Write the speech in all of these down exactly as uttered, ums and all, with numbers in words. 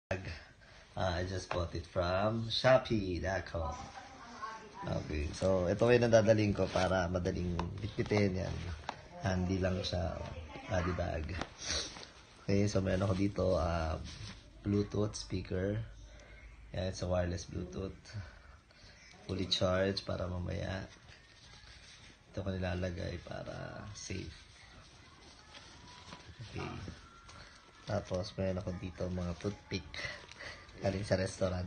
Uh, I just bought it from Shopee dot com. Okay, so ito yung nadadaling ko para madaling bitbitin yan. Handy lang siya, body bag. Okay, so meron ako dito, uh, Bluetooth speaker. Yan, it's a wireless Bluetooth. Fully charged para mamaya. Ito ko nilalagay para safe. Okay. Tapos meron ako dito mga toothpick. Galing sa restaurant.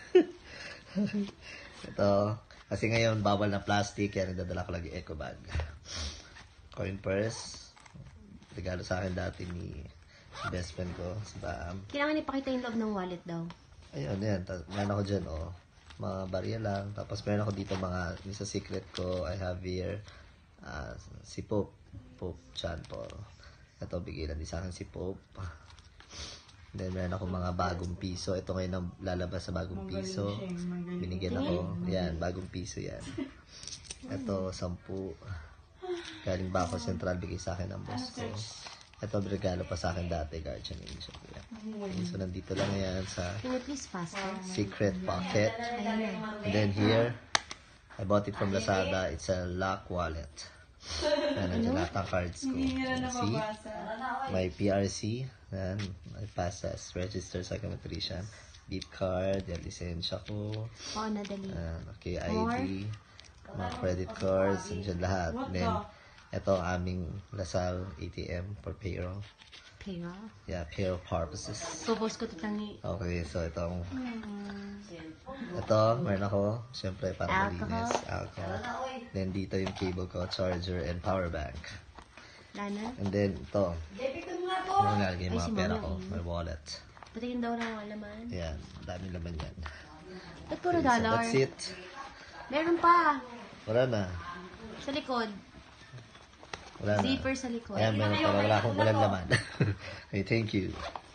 Ito, kasi ngayon bawal na plastic, kaya nagdadala ko lagi eco bag. Coin purse. Regalo sa akin dati ni best friend ko, si Bam. Kailangan ipakita yung loob ng wallet daw. Ayun, yan. Meron ako dyan, oh. Mga barya lang. Tapos meron ako dito mga, yung sa secret ko, I have here, uh, si Pope. Pope Chan Paul. Ito, bigay lang din sa akin si Pope. Then, meron ako mga bagong piso. Ito ngayon ang lalabas sa bagong piso. Binigyan ako. Yan, bagong piso yan. Ito, sampu. Galing ba ako Central, bigay sa akin ng boss ko. Ito, regalo pa sa akin dati, guardian angel. Okay, so, nandito lang yan sa secret pocket. And then here, I bought it from Lazada. It's a lock wallet. Yan, nandiyan lahat ng cards ko. See? My P R C. Yan, my passes, register sa psychometrician. Beep card, yan, lisensya ko. Oo, nadali. Yan, okay, I D. Mga credit cards, nandiyan lahat. Then, ito aming Lasal A T M for payroll. Payroll? Yeah, payroll purposes. Pupos ko tutangi. Okay, so itong... Ito, meron ako. Siyempre, para malinis. Alcohol. Then, dito yung cable ko, charger, and power bank. Lana? And then, ito. Ano nalagay yung mga pera ko? My wallet. Patingin daw ng laman. Yan, daming laman yan. Ba't puro Okay, so dollar? that's it. Meron pa. Wala na. Sa likod. Wala na. Zipper sa likod. Ayan, meron pa. Wala akong walang laman. Okay, thank you.